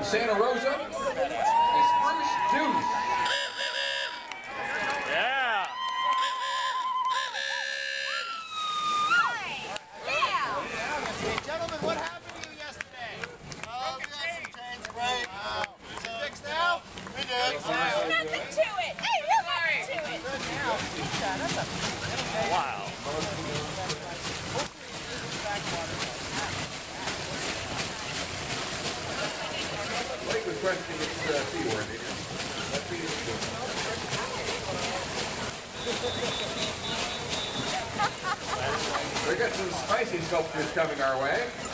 Santa Rosa is Bruce Deuce. Yeah. Hey, gentlemen, what happened to you yesterday? Oh, we had some chain spray. Is it fixed now? We did. Nothing to it. Hey, nothing to it. Wow. Blake was questioning its seaworthiness. Let's see if we got some spicy sculptures coming our way.